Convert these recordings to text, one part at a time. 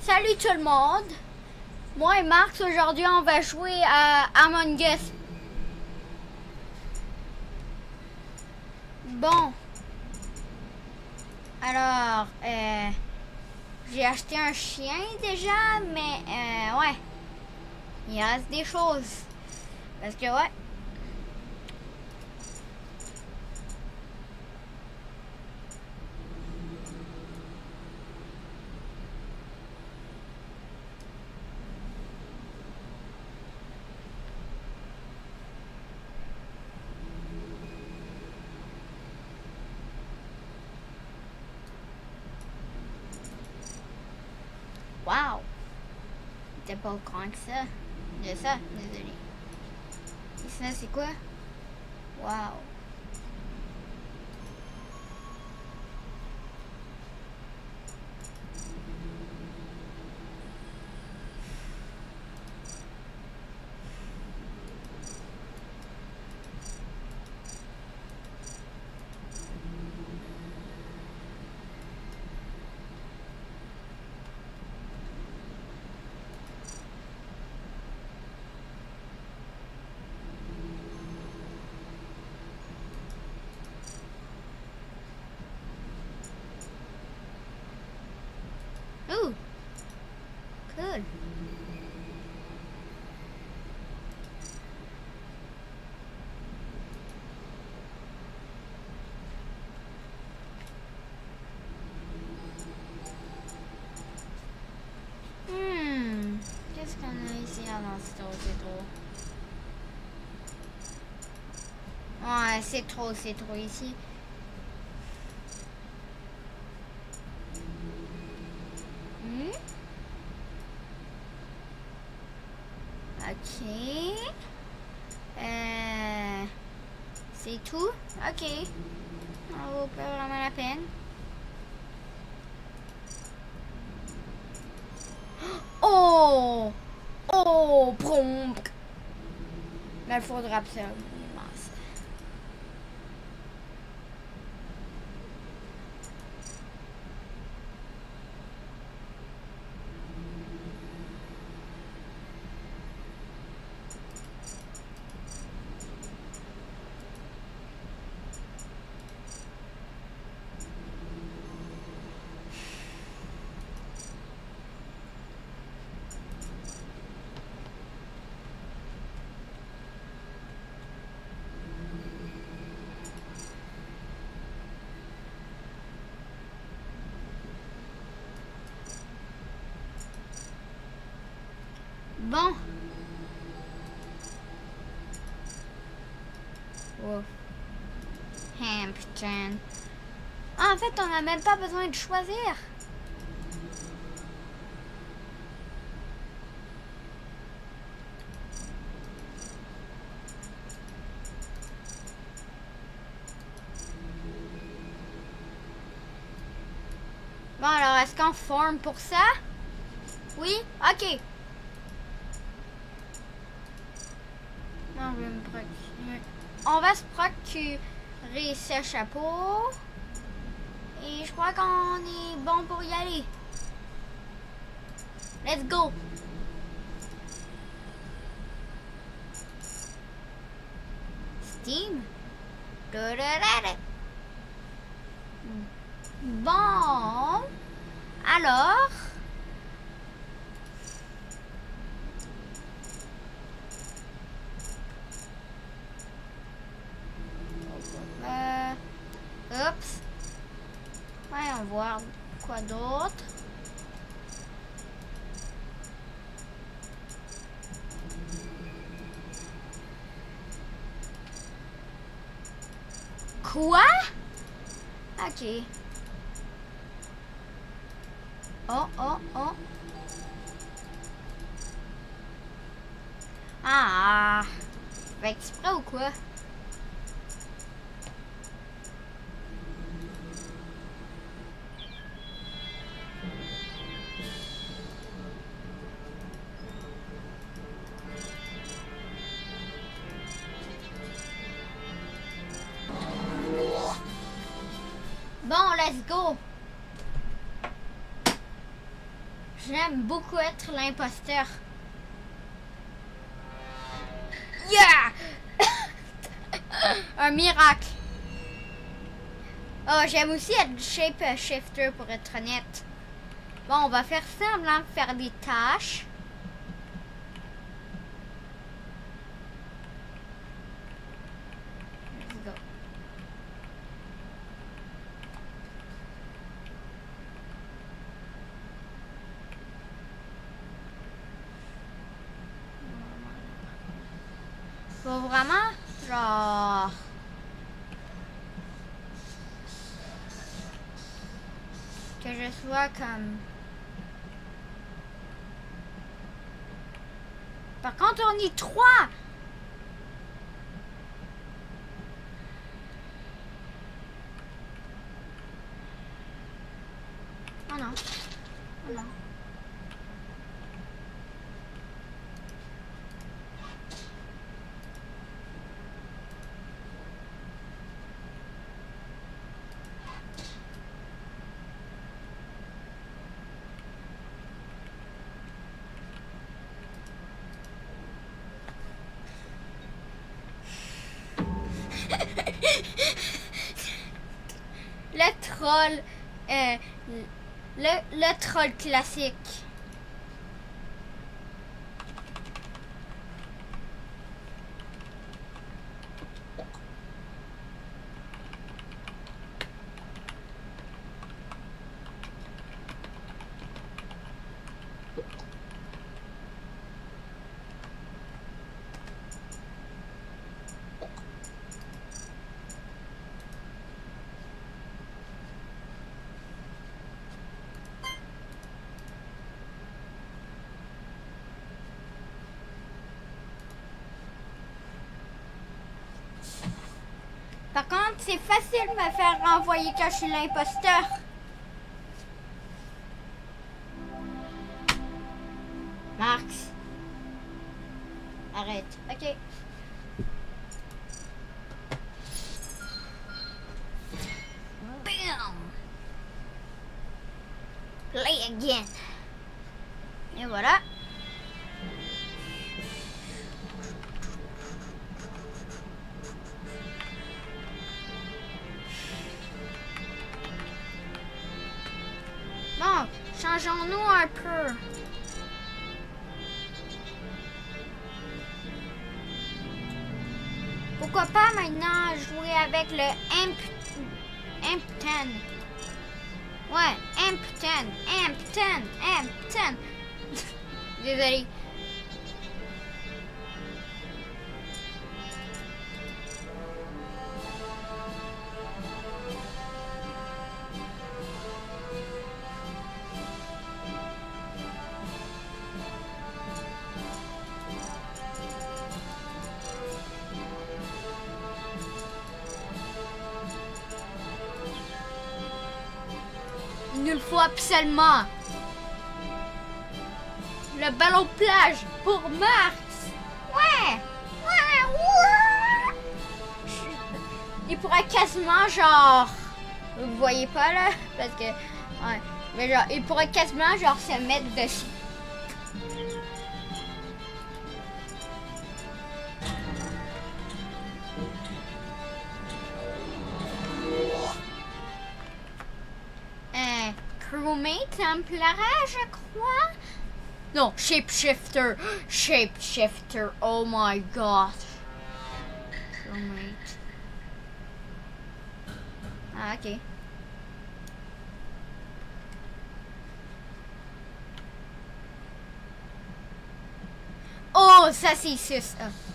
Salut tout le monde! Moi et Marx, aujourd'hui, on va jouer à Among Us. Bon. Alors, j'ai acheté un chien déjà, mais ouais. Il reste des choses. Parce que ouais. Wow! T'es pas au courant que ça. De ça, désolé. Et ça, c'est quoi? Wow! Ooh! Cool! Qu'est-ce qu'on a ici? Ah non, c'est trop. Ouais, c'est trop ici. Ok. C'est tout? Ok. Ça vaut pas vraiment la peine. Oh! Oh! Brum! Mais il faudra absolument ça. Bon. Oh. Putain. Ah, en fait, on n'a même pas besoin de choisir. Bon, alors, est-ce qu'on forme pour ça? Oui? Ok. Non, je vais me procurer. On va se procurer ce chapeau. Et je crois qu'on est bon pour y aller. Let's go! Steam? Bon. Alors. Oups. Voyons voir quoi d'autre. Quoi? Ok. Oh. Ah. Fait exprès ou quoi? Bon, let's go. J'aime beaucoup être l'imposteur. Yeah! Un miracle. Oh, j'aime aussi être shape shifter pour être honnête. Bon, on va faire semblant de faire des tâches. Let's go. Faut vraiment, genre... que je sois comme... Par contre, on est 3! Oh non. Oh non. Le troll, le troll classique. Par contre, c'est facile de me faire renvoyer quand je suis l'imposteur. Max. Arrête. Ok. Bam. Play again. Et voilà. Bon, changeons-nous un peu. Pourquoi pas maintenant jouer avec le Imp10? Ouais, Imp10. Désolé. Il nous le faut absolument. Le ballon plage pour Max. Ouais. Il pourrait quasiment genre... Vous voyez pas là? Parce que... Ouais. Mais genre, il pourrait quasiment genre se mettre dessus. Crewmate, ça me plairait, je crois. Non, shapeshifter. Shapeshifter. Oh my god. Crewmate. Ah, ok. Oh, ça c'est sus.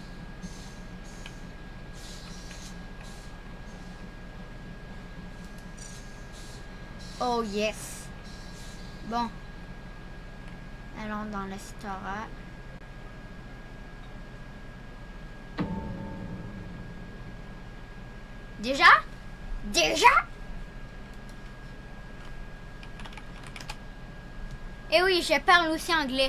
Oh yes. Bon. Allons dans le restaurant. Déjà? Eh oui, je parle aussi anglais.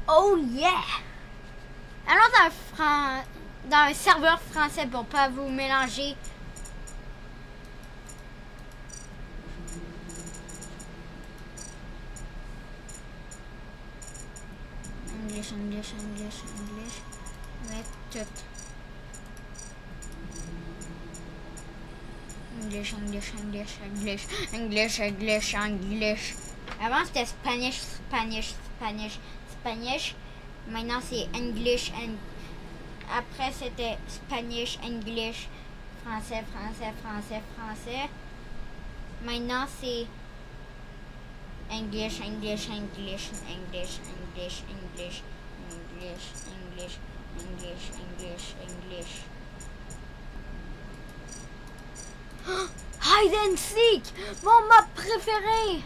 Oh yeah! Allons dans un serveur français pour pas vous mélanger. English, English, English, English. Mais tout. English, English, English, English, English, English, English. Avant c'était Spanish, Spanish, Spanish, Spanish. Maintenant c'est English, après c'était Spanish, English, français, français, français, français. Maintenant c'est English, English, English, English, English, English, English, English, English, English, English. Hide and seek, mon map préféré.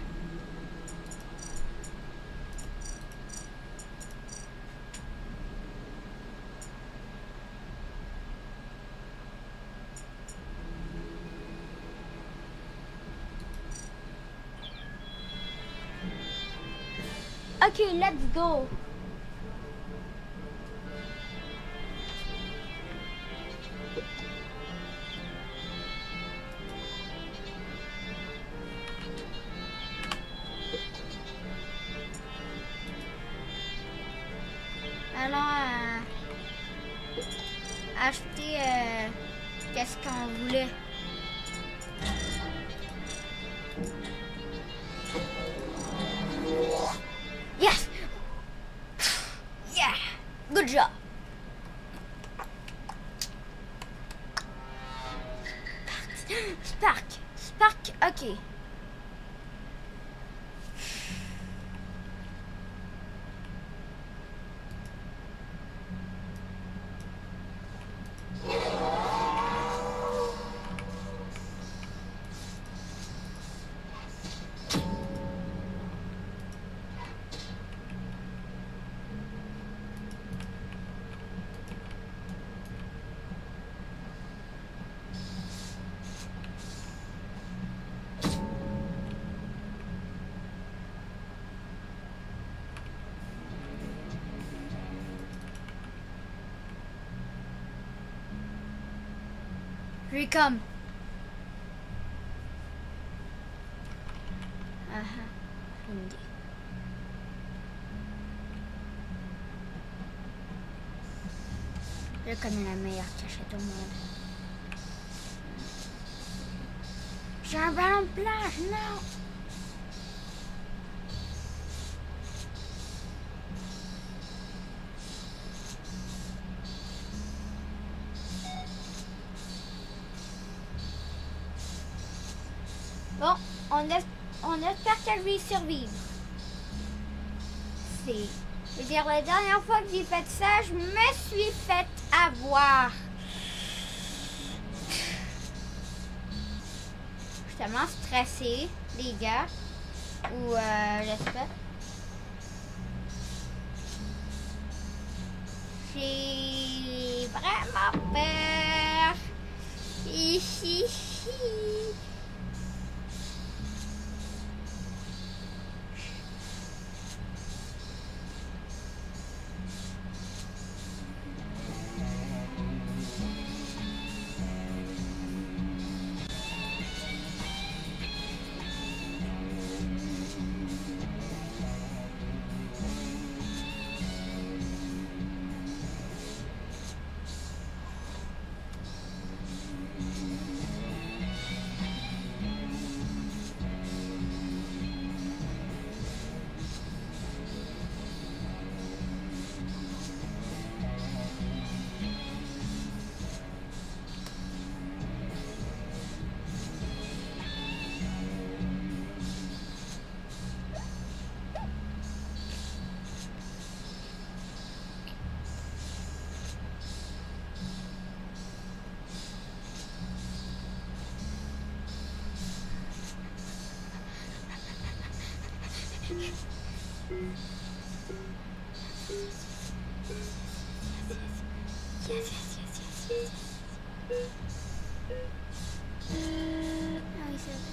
Okay, let's go. Alors, acheter qu'est-ce qu'on voulait. Yes! Yeah! Good job! Spark! Spark, ok. Here come. Hindi. Je connais la meilleure cachette au monde. J'ai un ballon de plage, non! Bon, on espère qu'elle va y survivre. Je veux dire, la dernière fois que j'ai fait ça, je me suis fait avoir. Je suis tellement stressée, les gars. Ou, j'espère. J'ai vraiment peur. Ici. Yes. Ah oui, c'est vrai.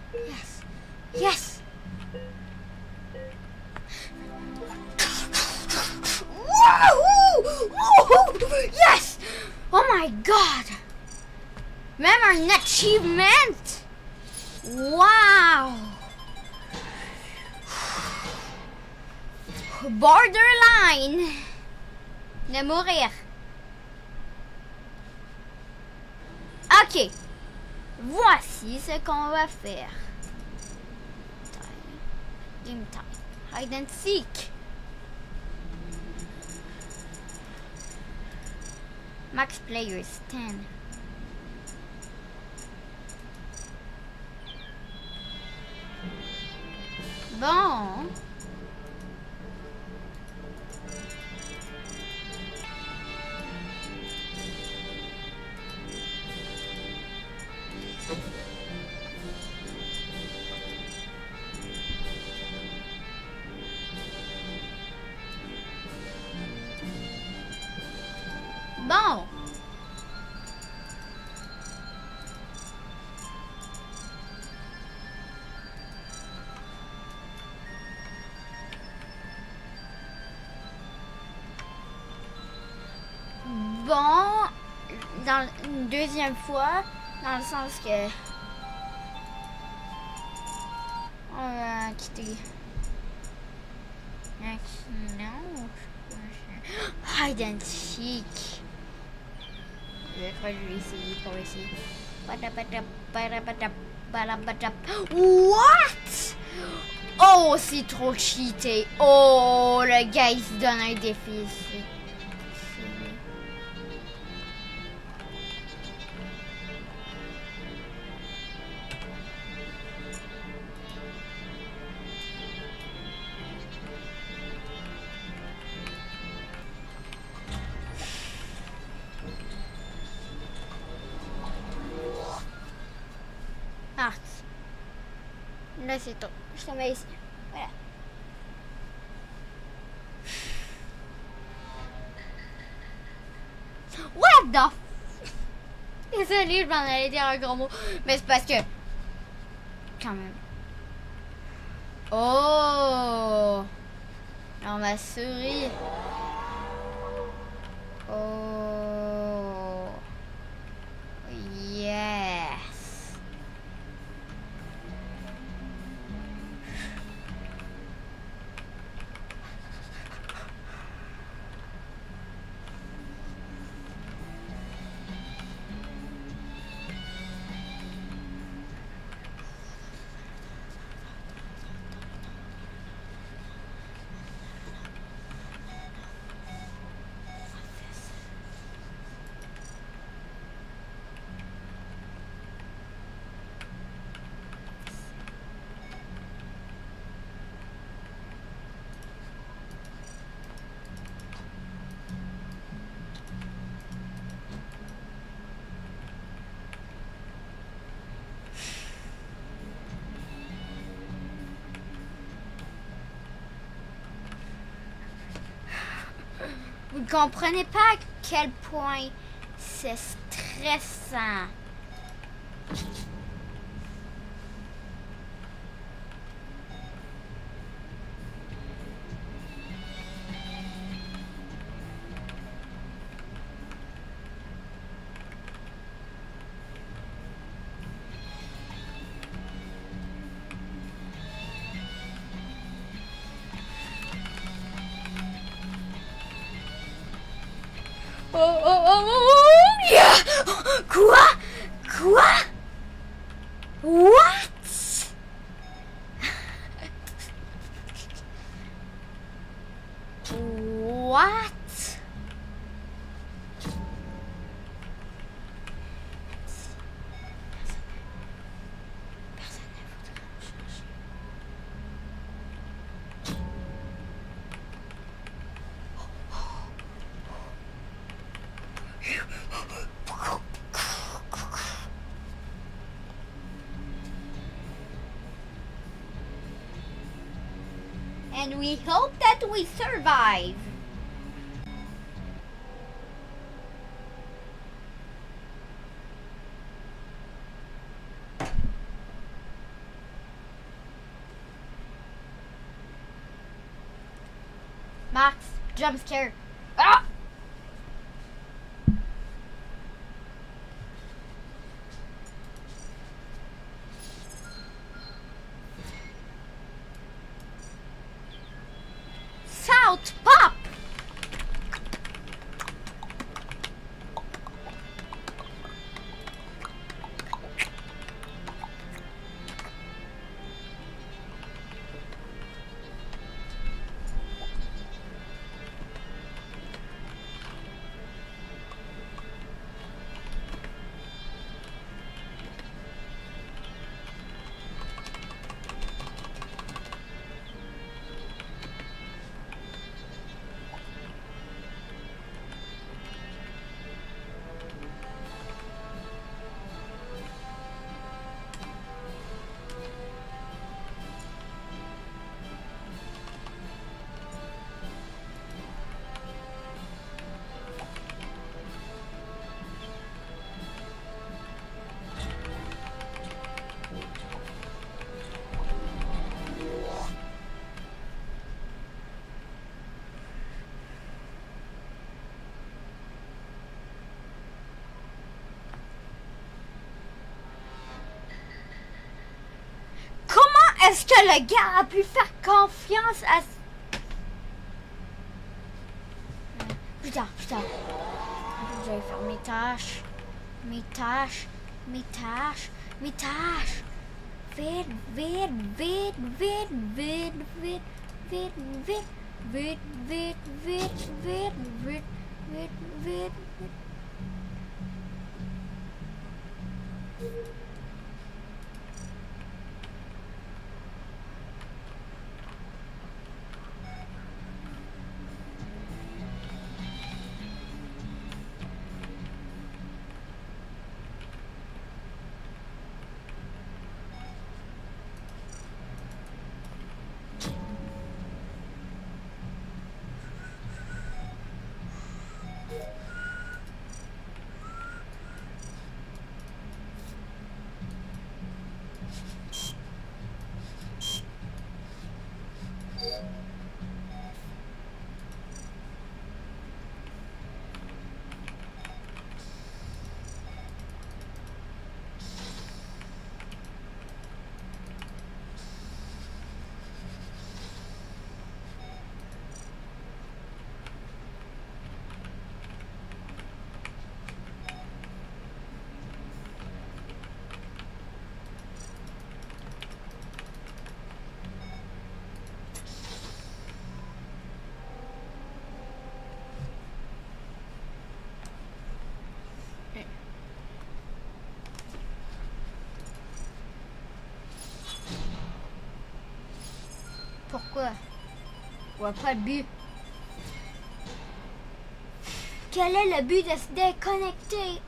Yes. Yes. Woohoo! Woohoo! Yes! Oh my god! Même un achievement! Wow! Borderline de mourir. Ok. Voici ce qu'on va faire. Game time. Hide and seek. Max players 10. Bon. Bon. Bon, dans une deuxième fois, dans le sens que on va quitter. Non, hide and seek. Je crois que je vais essayer pour essayer. What? Oh, c'est trop cheaté. Oh, le gars il se donne un défi ici. Ah, là c'est tout. Je te mets ici. Voilà. What the f... Désolée, je m'en allais dire un gros mot. Mais c'est parce que... Quand même. Oh! Non, ma souris. Oh. Yes. Vous ne comprenez pas à quel point c'est stressant. Oh, yeah! Quoi? Quoi? What? What? And we hope that we survive. Max, jump scare. Ah! South Pop! Est-ce que le gars a pu faire confiance à... Putain. Je vais faire mes tâches. Vite. Pourquoi? Je vois pas le but. Quel est le but de se déconnecter?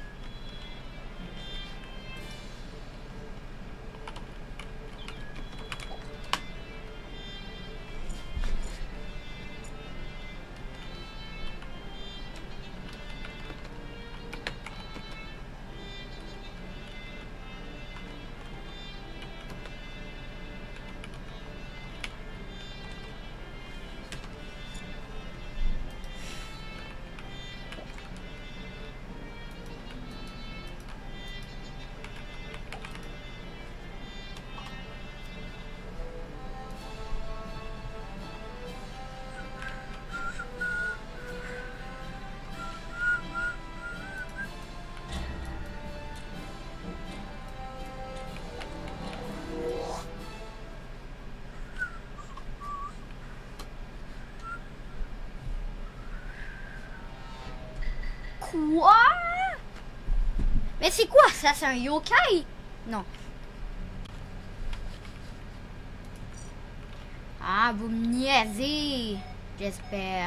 Quoi? Mais c'est quoi ça? C'est un yokai? Non. Ah, vous me niaisez, j'espère.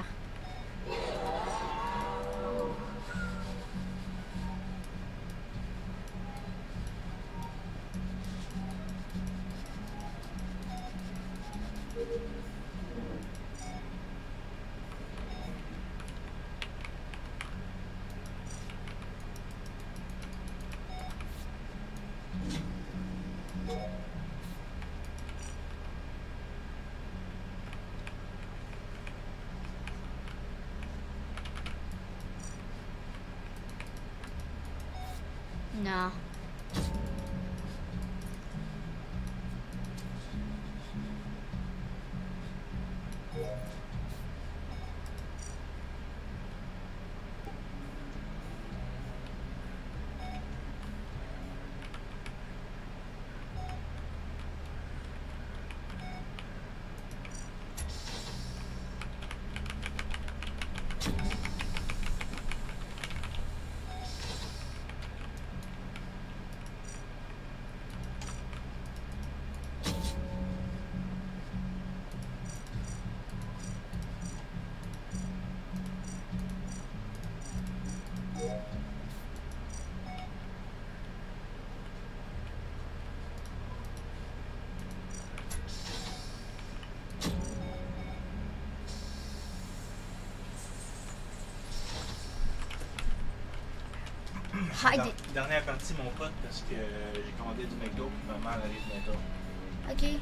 Hide. Dernière partie, mon pote, parce que j'ai commandé du McDo, puis ma mère arrive bientôt. Ok.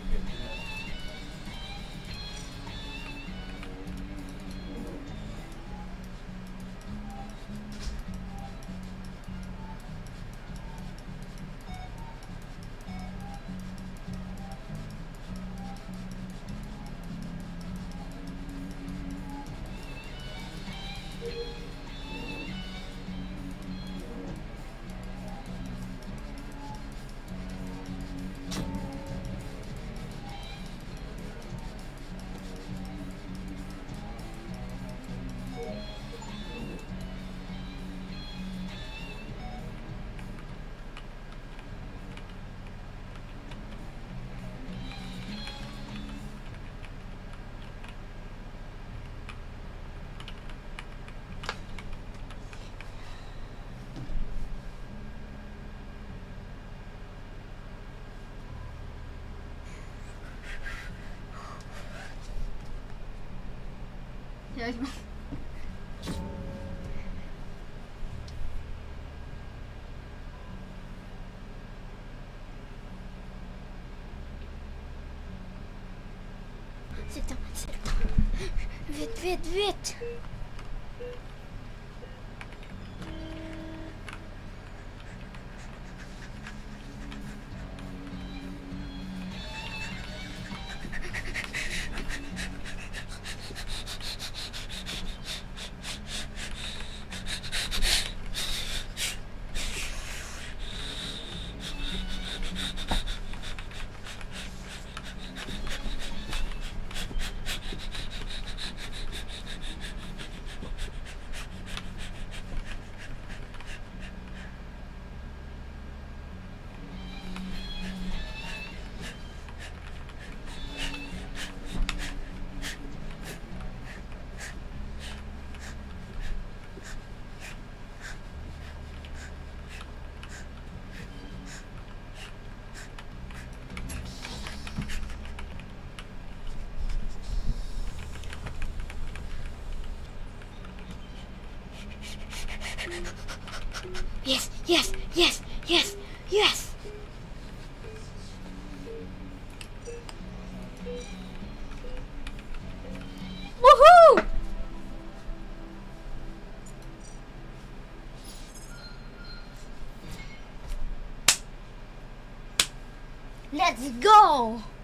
Sérieusement. C'est le temps, c'est le temps. Vite, vite, vite. Yes, yes, yes, yes, yes. Woohoo! Let's go!